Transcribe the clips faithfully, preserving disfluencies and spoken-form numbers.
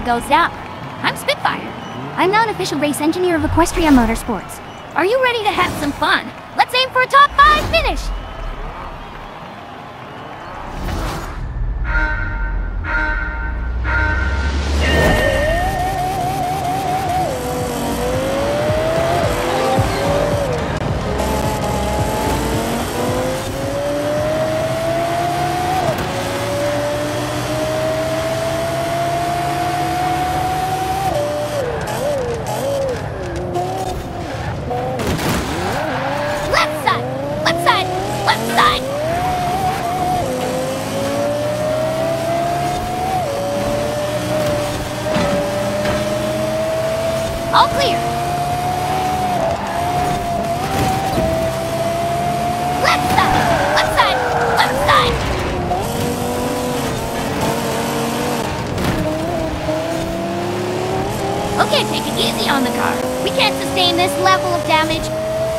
Indigo Zap. I'm Spitfire. I'm now an official race engineer of Equestria Motorsports. Are you ready to have some fun? Let's aim for a top five finish! All clear. Left side, left side, left side. Okay, take it easy on the car. We can't sustain this level of damage.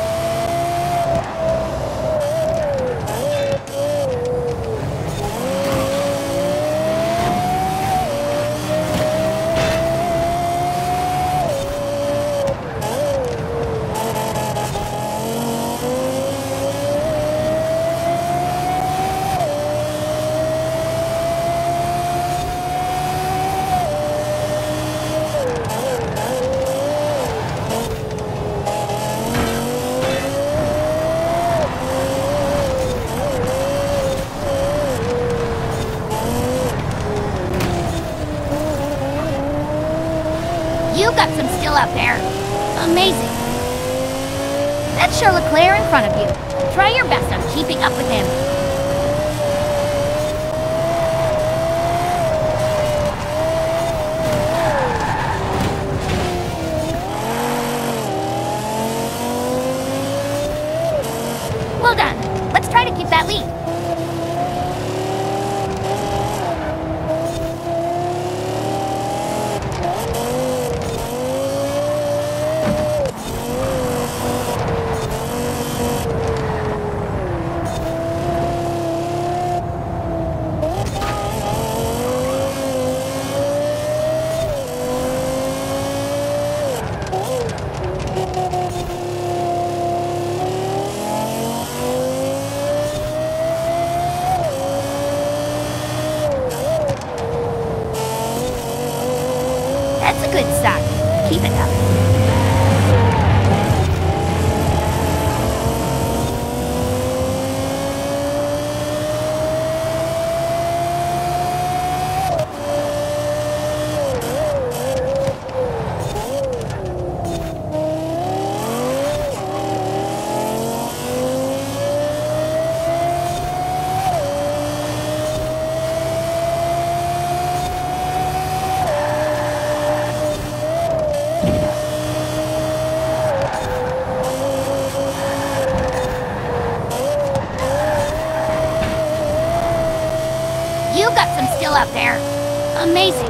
You got some skill out there. Amazing. That's Charles Leclerc in front of you. Try your best on keeping up with him. Well done. Let's try to keep that lead. That's a good start. Keep it up. You got some skill out there. Amazing.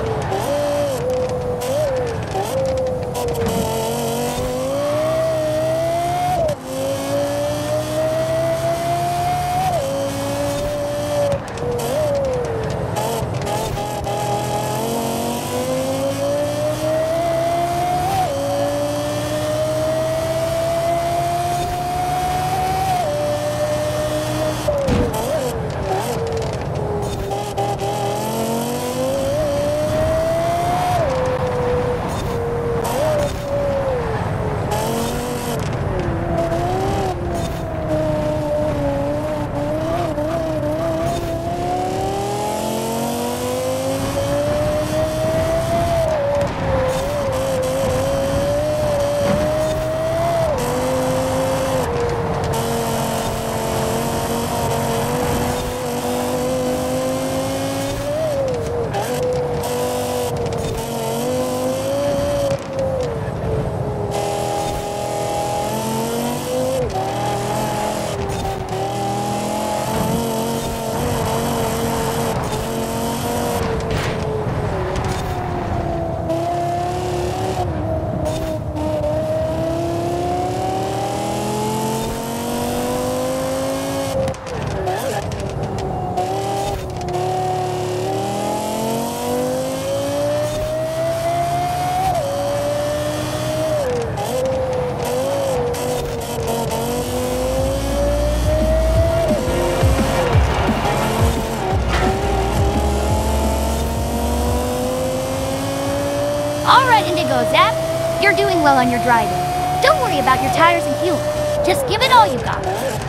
All right, Indigo Zap. You're doing well on your driving. Don't worry about your tires and fuel. Just give it all you got.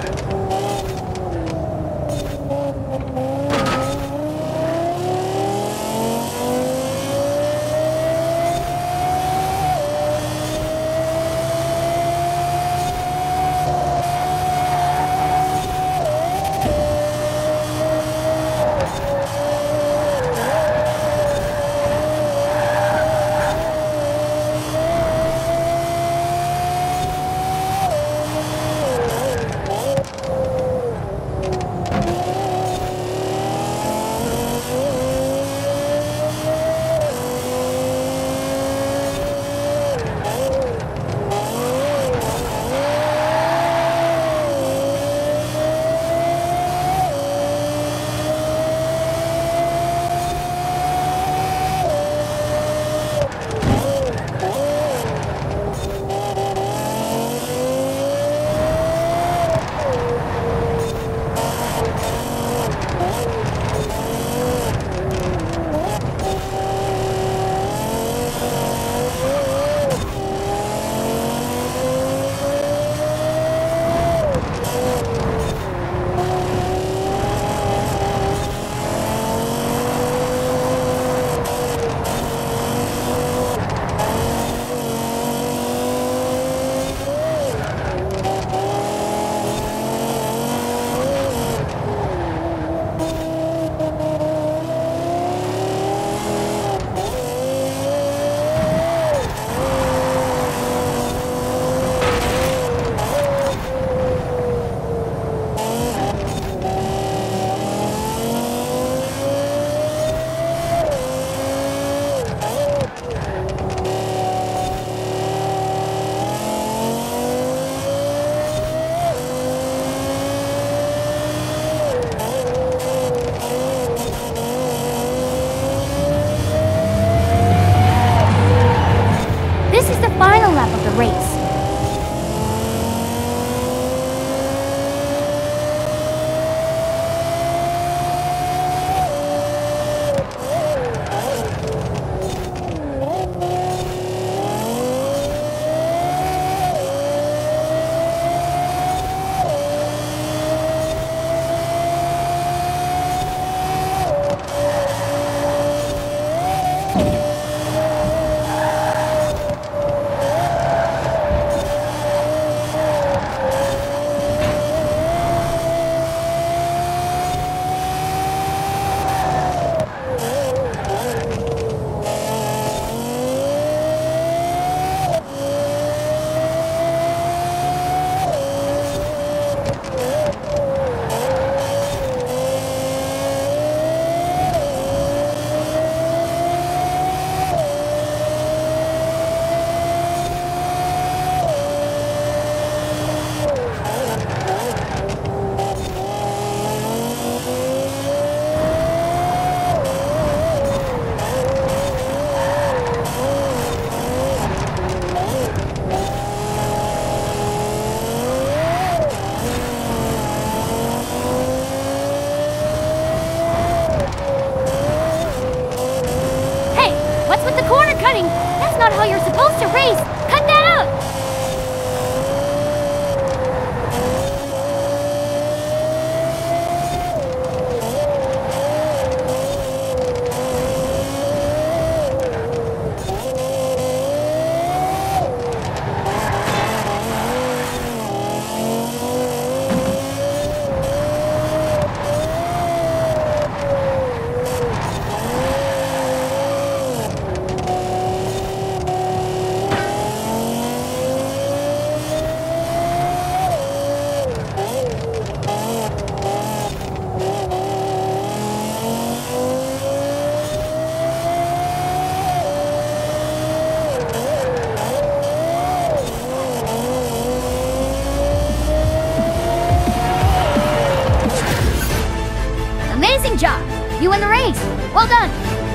not how you're supposed to race! Cut that out! Amazing job! You win the race! Well done!